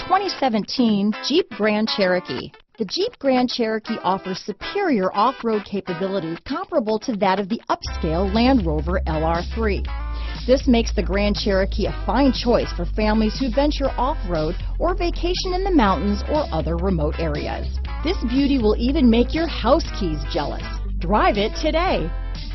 2017 Jeep Grand Cherokee. The Jeep Grand Cherokee offers superior off-road capabilities comparable to that of the upscale Land Rover LR3. This makes the Grand Cherokee a fine choice for families who venture off-road or vacation in the mountains or other remote areas. This beauty will even make your house keys jealous. Drive it today.